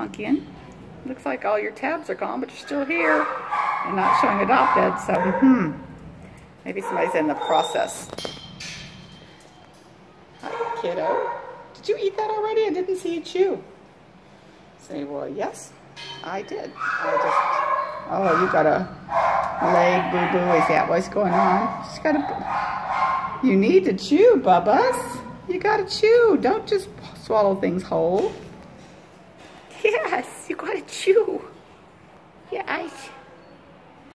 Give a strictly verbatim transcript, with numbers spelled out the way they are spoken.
monkeying. Looks like all your tabs are gone, but you're still here. You're not showing adopted, so hmm. Maybe somebody's in the process. Hi, kiddo. Did you eat that already? I didn't see you chew. Say, well, yes, I did. I just, oh, you got a leg boo-boo. Is that what's going on? She's got a, you need to chew, Bubbas. You gotta chew. Don't just swallow things whole. Yes, you gotta chew. Yes.